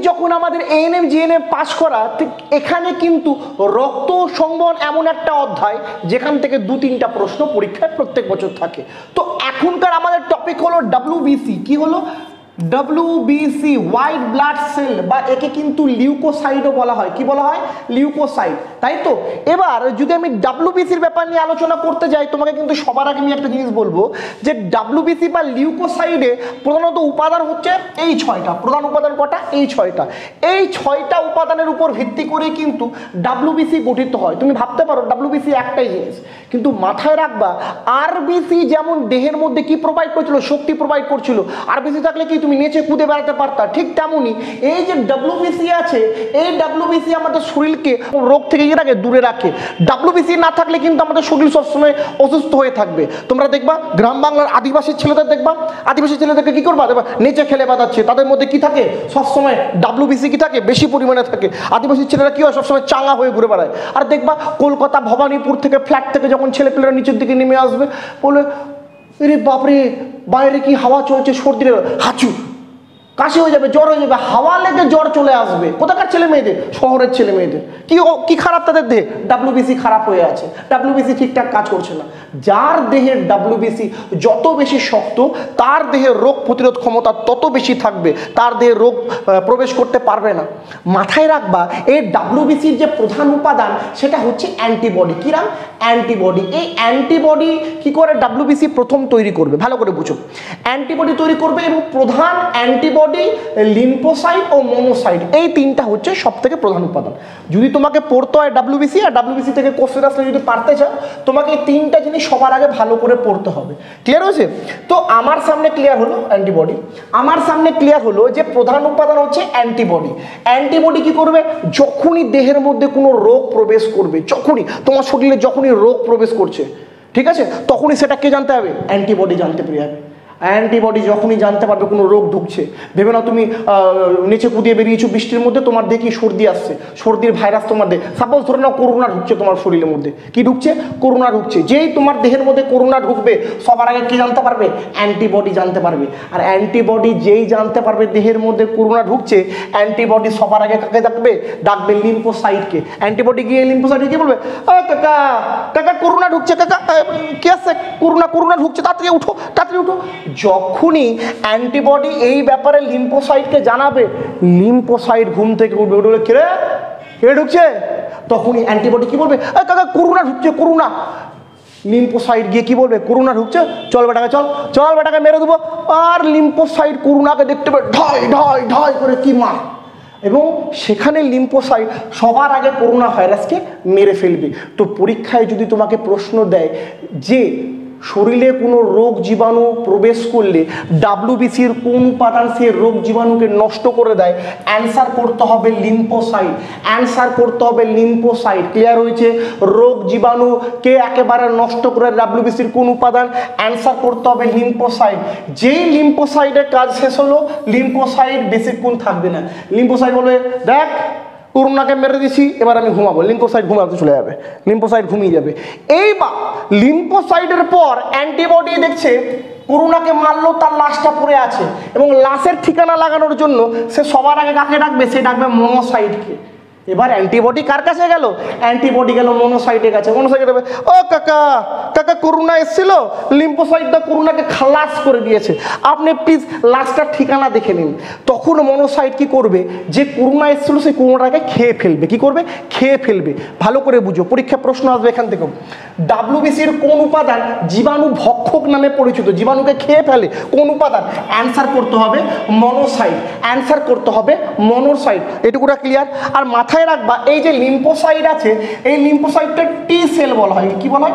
যখন আমাদের ANM GNM pass করা, ঠিক এখানে কিন্তু রক্ত সংবহন এমন একটা অধ্যায় যেখান থেকে 2-3টা প্রশ্ন পরীক্ষায় প্রত্যেক বছর থাকে। তো এখনকার আমাদের টপিক হলো ডাব্লিউবিসি। কি হলো? ডাব্লিউবিসি, হোয়াইট ব্লাড সেল, বা একে কিন্তু লিউকোসাইটও বলা হয়। কি বলা হয়? লিউকোসাইট, তাই তো? এবার যদি আমি ডাব্লিউবিসির ব্যাপার নিয়ে আলোচনা করতে যাই, তোমাকে কিন্তু সবার আগে আমি একটা জিনিস বলবো যে ডাব্লিউবিসি বা লিউকোসাইটে প্রধানত উপাদান হচ্ছে এই 6টা। প্রধান উপাদান কটা? এই 6টা। এই 6টা উপাদানের উপর ভিত্তি করে কিন্তু ডাব্লিউবিসি গঠিত হয়। তুমি ভাবতে পারো ডাব্লিউবিসি একটাই জিনিস, কিন্তু মাথায় রাখবা আরবিসি যেমন দেহের মধ্যে কি প্রোভাইড করছিল? শক্তি প্রোভাইড করছিল। আরবিসি থাকলে কি তুমি নেচে কুদে বেড়াতে পারতা, ঠিক তেমনই এই যে ডাব্লিউবিসি আছে, এই ডাব্লিউবিসি আমাদের শরীরকে রোগ থেকে কি রাখে? দূরে রাখে। ডাব্লিউবিসি না থাকলে কিন্তু আমাদের শরীর সবসময় অসুস্থ হয়ে থাকবে। তোমরা দেখবা গ্রাম বাংলার আদিবাসী ছেলেদের দেখবা, আদিবাসী ছেলেদেরকে কি করবা? দেখবা নেচে খেলে বাঁধাচ্ছে, তাদের মধ্যে কি থাকে? সবসময় ডাব্লিউবিসি কি থাকে? বেশি পরিমাণে থাকে। আদিবাসী ছেলেরা কি হয়? সবসময় চাঙ্গা হয়ে ঘুরে বেড়ায়। আর দেখবা কলকাতা ভবানীপুর থেকে ফ্ল্যাট থেকে যখন ছেলেপেলেরা নিচের দিকে নেমে আসবে, বলে আরে বাপরে বাইরে কি হাওয়া চলছে, সর্দি হাঁচু কাশি হয়ে যাবে, জ্বর হয়ে যাবে, হাওয়া লেগে জ্বর চলে আসবে। কোথাকার ছেলে মেয়েদের? শহরের ছেলে মেয়েদের। কি খারাপ তাদের দেহে? ডাব্লিউবিসি খারাপ হয়ে আছে, ডাব্লিউবিসি ঠিকঠাক কাজ করছে না। যার দেহের ডাব্লিউবিসি যত বেশি শক্ত, তার দেহের রোগ প্রতিরোধ ক্ষমতা তত বেশি থাকবে, তার দেহে রোগ প্রবেশ করতে পারবে না। মাথায় রাখবা এই ডাব্লিউবিসির যে প্রধান উপাদান সেটা হচ্ছে অ্যান্টিবডি। কি নাম? অ্যান্টিবডি। এই অ্যান্টিবডি কি করে ডাব্লিউবিসি প্রথম তৈরি করবে? ভালো করে বুঝো। অ্যান্টিবডি তৈরি করবে এবং প্রধান অ্যান্টিবডি লিম্ফোসাইট ও মনোসাইট, এই 3টা হচ্ছে সব থেকে প্রধান উপাদান। যদি তোমাকে পড়তে হয় ডাব্লিউবিসি, আর ডাব্লিউবিসি থেকে কোশ্চেন আসলে যদি পারতে চাও, তোমাকে এই 3টা জিনিস সবার আগে ভালো করে পড়তে হবে। ক্লিয়ার হয়েছে? তো আমার সামনে ক্লিয়ার হলো অ্যান্টিবডি, আমার সামনে ক্লিয়ার হলো যে প্রধান উপাদান হচ্ছে অ্যান্টিবডি। অ্যান্টিবডি কি করবে? যখনই দেহের মধ্যে কোনো রোগ প্রবেশ করবে, যখনই তোমার শরীরে যখনই রোগ প্রবেশ করছে, ঠিক আছে, তখনই সেটা কে জানতে হবে? অ্যান্টিবডি জানতে পেরে যাবে। অ্যান্টিবডি যখনই জানতে পারবে কোনো রোগ ঢুকছে, ভেবে না তুমি নিচে কুদিয়ে বেরিয়েছো বৃষ্টির মধ্যে, তোমার দেখি সর্দি আসছে, সর্দির ভাইরাস তোমার দেহে, সাপোজ ধরে নাও করোনা ঢুকছে তোমার শরীরের মধ্যে। কি ঢুকছে? করোনা ঢুকছে। যেই তোমার দেহের মধ্যে করোনা ঢুকবে, সবার আগে কি জানতে পারবে? অ্যান্টিবডি জানতে পারবে। আর অ্যান্টিবডি যেই জানতে পারবে দেহের মধ্যে করোনা ঢুকছে, অ্যান্টিবডি সবার আগে কাকে ডাকবে? ডাকবে লিম্ফোসাইটকে। অ্যান্টিবডি গিয়ে লিম্ফোসাইটকে কি বলবে? কাকা কাকা করোনা ঢুকছে, কাকা কি আসছে? করোনা ঢুকছে, তাড়াতাড়ি উঠো, তাড়াতাড়ি উঠো। যখনই অ্যান্টিবডি এই ব্যাপারে লিম্ফোসাইটকে জানাবে, লিম্ফোসাইট ঘুম থেকে উঠবে, উঠবে কে ঢুকছে? তখনই অ্যান্টিবডি কি বলবে? কাকা করোনা ঢুকছে, করোনা। লিম্ফোসাইট গিয়ে কি বলবে? করোনা ঢুকছে, চল বেটাকে, চল বেটাকে মেরে দেবো। আর লিম্ফোসাইট করোনাকে দেখতে পাবে ঢাই ঢাই ঢাই করে কি মা, এবং সেখানে লিম্ফোসাইট সবার আগে করোনা ভাইরাসকে মেরে ফেলবে। তো পরীক্ষায় যদি তোমাকে প্রশ্ন দেয় যে শরীরে কোনো রোগ জীবাণু প্রবেশ করলে ডাব্লিউবিসির কোন উপাদান সে রোগ জীবাণুকে নষ্ট করে দেয়, অ্যান্সার করতে হবে লিম্ফোসাইট, অ্যান্সার করতে হবে লিম্ফোসাইট। ক্লিয়ার হয়েছে? রোগ জীবাণুকে একেবারে নষ্ট করে ডাব্লিউবিসির কোন উপাদান, অ্যান্সার করতে হবে লিম্ফোসাইট। যেই লিম্ফোসাইটের কাজ শেষ হলো, লিম্ফোসাইট বেশিক্ষণ থাকবে না। লিম্ফোসাইট বলবে দেখ করোনাকে মেরে দিছি, এবার আমি ঘুমাবো। লিম্ফোসাইট ঘুমাতে চলে যাবে, লিম্ফোসাইট ঘুমিয়ে যাবে। এইবার লিম্ফোসাইটের পর অ্যান্টিবডি দেখছে করোনাকে মারলো, তার লাশটা পড়ে আছে, এবং লাশের ঠিকানা লাগানোর জন্য সে সবার আগে কাকে ডাকবে? সে ডাকবে মনোসাইটকে। এবার অ্যান্টিবডি কার কাছে গেল? অ্যান্টিবডি গেল মনোসাইটের কাছে। মনোসাইট বলবে ও কাকা কাকা করোনা এসেছিল, লিম্ফোসাইটটা করোনাকে খালাস করে দিয়েছে, আপনি প্লিজ লাশটার ঠিকানা দেখে নিন। তখন মনোসাইট কি করবে? যে করোনা এসেছিল সেই করোনাটাকে খেয়ে ফেলবে। কি করবে? খেয়ে ফেলবে। ভালো করে বুঝো, পরীক্ষা প্রশ্ন আসবে এখান থেকে। ডাব্লিউবিসির কোন উপাদান জীবাণু ভক্ষক নামে পরিচিত? জীবাণুকে খেয়ে ফেলে কোন উপাদান? অ্যান্সার করতে হবে মনোসাইট, অ্যান্সার করতে হবে মনোসাইট। এটুকুটা ক্লিয়ার? আর মাথায় রাখবা এই যে লিম্ফোসাইট আছে, এই লিম্ফোসাইটটা টি সেল বলা হয়। কি বলা হয়?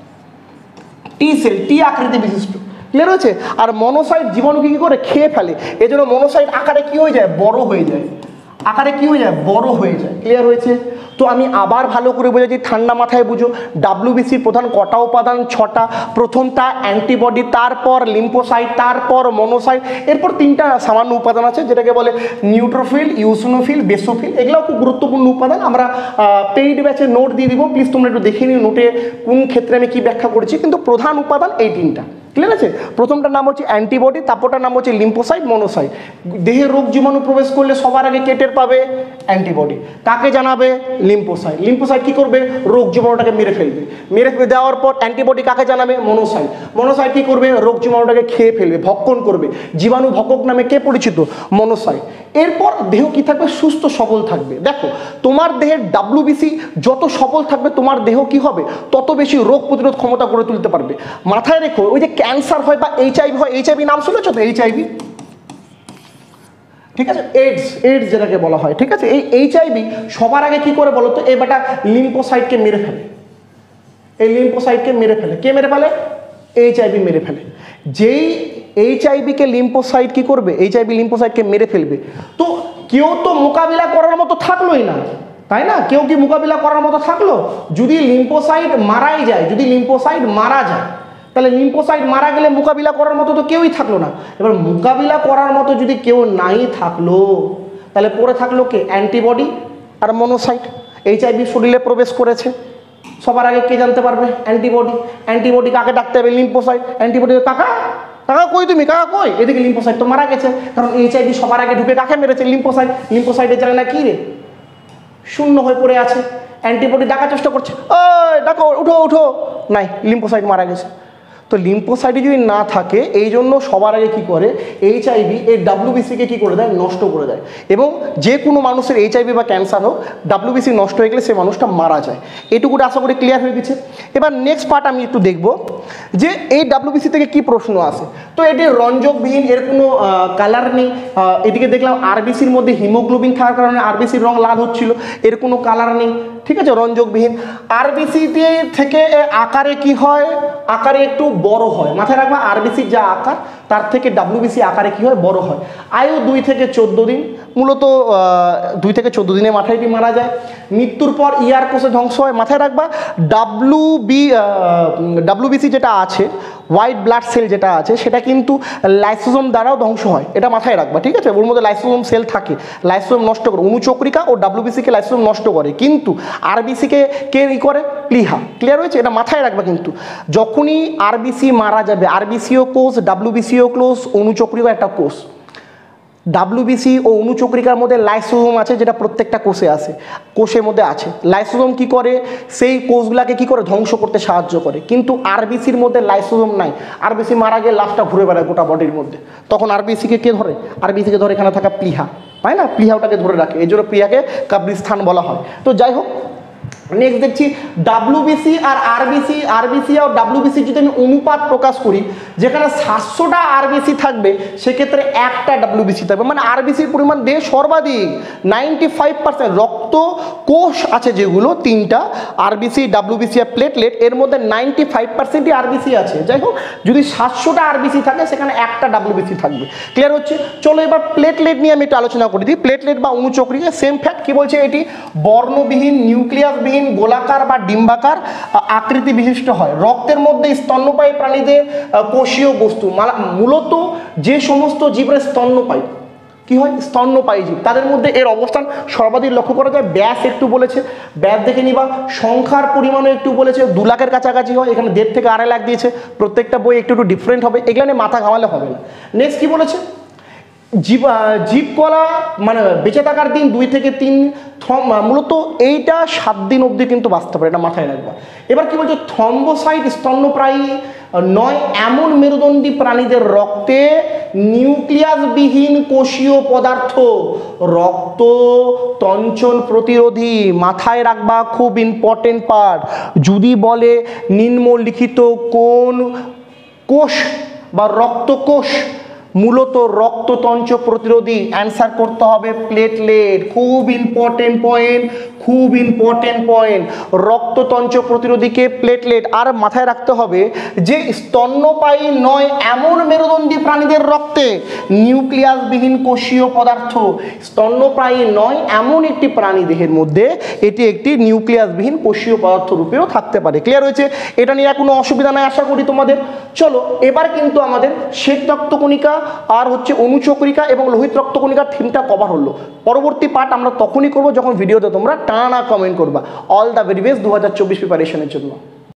টি সেল, টি আকৃতি বিশিষ্ট। ক্লিয়ার হয়েছে? আর মনোসাইট জীবাণুকে কি করে? খেয়ে ফেলে। এই জন্য মনোসাইট আকারে কি হয়ে যায়? বড় হয়ে যায়। আকারে কি হয়ে যায়? বড় হয়ে যায়। ক্লিয়ার হয়েছে? তো আমি আবার ভালো করে বোঝাচ্ছি, ঠান্ডা মাথায় বুঝো। ডাব্লিউবিসির প্রধান কটা উপাদান? 6টা। প্রথমটা অ্যান্টিবডি, তারপর লিম্ফোসাইট, তারপর মনোসাইট, এরপর 3টা সামান্য উপাদান আছে যেটাকে বলে নিউট্রোফিল, ইউসিনোফিল, বেসোফিল। এগুলো খুব গুরুত্বপূর্ণ উপাদান। আমরা পেইড ব্যাচে নোট দিয়ে দিব, প্লিজ তোমরা একটু দেখে নিও নোটে কোন ক্ষেত্রে আমি কি ব্যাখ্যা করেছি। কিন্তু প্রধান উপাদান এই 3টা। ক্লিয়ার আছে? প্রথমটার নাম হচ্ছে অ্যান্টিবডি, তারপরটার নাম হচ্ছে লিম্ফোসাইট, মনোসাইট। দেহে রোগ জীবাণু প্রবেশ করলে সবার আগে টের পাবে অ্যান্টিবডি, কাকে জানাবে? লিম্ফোসাইট। লিম্ফোসাইট কি করবে? রোগ জীবাণুটাকে মেরে ফেলবে, মেরে দেওয়ার পর অ্যান্টিবডি কাকে জানাবে? মনোসাইট। মনোসাইট কি করবে? রোগ জীবাণুটাকে খেয়ে ফেলবে, ভক্ষণ করবে। জীবাণু ভক্ষক নামে কে পরিচিত? মনোসাইট। এরপর দেহ কি থাকবে? সুস্থ সবল থাকবে। দেখো তোমার দেহের WBC যত সবল থাকবে তোমার দেহ কি হবে? তত বেশি রোগ প্রতিরোধ ক্ষমতা গড়ে তুলতে পারবে। মাথায় রেখো, ওই যে ক্যান্সার হয় বা HIV হয়, HIV নাম শুনেছো তো? HIV, ঠিক আছে? এইডস যেটাকে বলা হয়, ঠিক আছে? এই HIV সবার আগে কি করে বলো তো? এই বেটা লিম্ফোসাইটকে মেরে ফেলে, এই লিম্ফোসাইটকে মেরে ফেলে। কে মেরে ফেলে? HIV মেরে ফেলে। যেই HIVকে লিম্ফোসাইট কি করবে? HIV লিম্ফোসাইটকে মেরে ফেলবে। তো কেউ তো মোকাবিলা করার মতো থাকলোই না, তাই না? কেউ কি মোকাবিলা করার মতো থাকলো? যদি লিম্ফোসাইট মারাই যায়, যদি লিম্ফোসাইট মারা যায়, তাহলে লিম্ফোসাইট মারা গেলে মোকাবিলা করার মতো তো কেউই থাকলো না। এবার মোকাবিলা করার মতো যদি কেউ নাই থাকলো, তাহলে পড়ে থাকলো কে? অ্যান্টিবডি আর মনোসাইট। HIV শরীরে প্রবেশ করেছে, সবার আগে কে জানতে পারবে? অ্যান্টিবডি। অ্যান্টিবডি কাকে ডাকতে হবে? লিম্ফোসাইট। অ্যান্টিবডি কাকা, কাকা কই তুমি, কাকা কই? এদিকে লিম্ফোসাইট তো মারা গেছে, কারণ HIV সবার আগে ঢুকে কাকে মেরেছে? লিম্ফোসাইট। লিম্ফোসাইটে জানে না কি রে, শূন্য হয়ে পড়ে আছে। অ্যান্টিবডি ডাকার চেষ্টা করছে, ওই ডাকো, উঠো উঠো, নাই, লিম্ফোসাইট মারা গেছে। তো লিম্ফোসাইটে যদি না থাকে, এই জন্য সবার আগে কী করে? HIV এই WBCকে কী করে দেয়? নষ্ট করে দেয়। এবং যে কোনো মানুষের HIV বা ক্যান্সার হোক, WBC নষ্ট হয়ে গেলে সে মানুষটা মারা যায়। এটুকুটা আশা করি ক্লিয়ার হয়ে গেছে। এবার নেক্সট পার্ট আমি একটু দেখব যে এই WBC থেকে কি প্রশ্ন আসে। তো এটি রঞ্জকবিহীন, এর কোনো কালার নেই। এদিকে দেখলাম RBCর মধ্যে হিমোগ্লোবিন থাকার কারণে RBCর রং লাল হচ্ছিল, এর কোনো কালার নেই, ঠিক আছে? রঞ্জকবিহীন। RBC থেকে আকারে কি হয়? আকারে একটু বড় হয়। মাথায় রাখবা, RBCর যা আকার তার থেকে WBC আকারে কি হয়? বড় হয়। আয়ু 2 থেকে 14 দিন, মূলত 2 থেকে 14 দিনে মাথায়টি মারা যায়। মৃত্যুর পর ইয়ার কোষে ধ্বংস হয়। মাথায় রাখবা, WBC যেটা আছে, হোয়াইট ব্লাড সেল যেটা আছে, সেটা কিন্তু লাইসোজোম দ্বারাও ধ্বংস হয়, এটা মাথায় রাখবা, ঠিক আছে? ওর মধ্যে লাইসোজোম সেল থাকে, লাইসোজোম নষ্ট করে। অনুচক্রিকা ও WBCকে লাইসোজোম নষ্ট করে, কিন্তু RBCকে কে ই করে? প্লীহা। ক্লিয়ার হয়েছে? এটা মাথায় রাখবা। কিন্তু যখনই RBC মারা যাবে, RBCও কোষ, WBCও কোষ, অনুচক্রিকা একটা কোষ। WBC ও অনুচক্রিকার মধ্যে লাইসোজোম আছে, যেটা প্রত্যেকটা কোষে আছে, কোষের মধ্যে আছে। লাইসোজোম কি করে? সেই কোষগুলাকে কি করে? ধ্বংস করতে সাহায্য করে। কিন্তু RBCর মধ্যে লাইসোজোম নাই। RBC মারা গিয়ে লাশটা ঘুরে বেড়ায় গোটা বডির মধ্যে, তখন RBCকে কে ধরে? RBCকে ধরে এখানে থাকা প্লীহা, তাই না? প্লীহা ওটাকে ধরে রাখে, এই জন্য প্লীহাকে কবরস্থান বলা হয়। তো যাই হোক, নেক্সট দেখছি WBC আর RBC আর WBC যদি আমি অনুপাত প্রকাশ করি, যেখানে 700টা RBC থাকবে, সেক্ষেত্রে একটা WBC থাকবে। মানে RBCর পরিমাণ দেহে সর্বাধিক 95%। রক্ত কোষ আছে যেগুলো 3টা, RBC, WBC আর প্লেটলেট, এর মধ্যে 95%ই RBC আছে। যাই হোক, যদি 700টা RBC থাকে, সেখানে একটা WBC থাকবে। ক্লিয়ার হচ্ছে? চলো এবার প্লেটলেট নিয়ে আমি একটু আলোচনা করে দিই। প্লেটলেট বা অনুচক্রিকা সেম ফ্যাক্ট। কি বলছে? এটি বর্ণবিহীন, নিউক্লিয়াসবিহীন, গোলাকার বা ডিম্বাকার আকৃতি বিশিষ্ট হয়। রক্তের মধ্যে স্তন্যপায়ী প্রাণীদের কোষীয় বস্তু, মূলত যে সমস্ত জীবের স্তন্যপায়ী কি হয়? স্তন্যপায়ী জীব, তাদের মধ্যে এর অবস্থান সর্বাধিক লক্ষ্য করা যায়। ব্যাস একটু বলেছে, ব্যাস দেখে নিবা। সংখ্যার পরিমাণও একটু বলেছে, 2 লাখের কাছাকাছি হয়। এখানে 1.5 থেকে 2.5 লাখ দিয়েছে। প্রত্যেকটা বই একটু একটু ডিফারেন্ট হবে, এগুলো নিয়ে মাথা ঘামালে হবে না। নেক্সট কি বলেছে? জীবকলা মানে বেঁচে থাকার দিন 2 থেকে 3, মূলত এইটা 7 দিন অবধি কিন্তু বাঁচতে পারে, এটা মাথায় রাখবা। এবার কি বলছে? থ্রম্বোসাইট স্তন্যপ্রায়ী নয় এমন মেরুদণ্ডী প্রাণীদের রক্তে নিউক্লিয়াসবিহীন কোষীয় পদার্থ, রক্ত তঞ্চন প্রতিরোধী। মাথায় রাখবা, খুব ইম্পর্টেন্ট পার্ট। যদি বলে নিম্নলিখিত কোন কোষ বা রক্তকোষ মূলত রক্ততঞ্চ প্রতিরোধী, অ্যান্সার করতে হবে প্লেটলেট। খুব ইম্পর্টেন্ট পয়েন্ট, খুব ইম্পর্টেন্ট পয়েন্ট। রক্ততঞ্চ প্রতিরোধীকে প্লেটলেট। আর মাথায় রাখতে হবে যে স্তন্যপায়ী নয় এমন মেরুদণ্ডী প্রাণীদের রক্তে নিউক্লিয়াসবিহীন কোষীয় পদার্থ। স্তন্যপায়ী নয় এমন একটি প্রাণী দেহের মধ্যে এটি একটি নিউক্লিয়াসবিহীন কোষীয় পদার্থ রূপেও থাকতে পারে। ক্লিয়ার হয়েছে? এটা নিয়ে কোনো অসুবিধা নাই আশা করি তোমাদের। চলো এবার কিন্তু আমাদের শ্বেত রক্তকণিকা আর হচ্ছে অনুচক্রিকা এবং লোহিত রক্তকণিকার থিমটা কভার হলো। পরবর্তী পার্ট আমরা তখনই করবো যখন ভিডিওতে তোমরা টানা কমেন্ট করবা। অল দ্য ভেরি বেস্ট 2024 প্রিপারেশনের জন্য।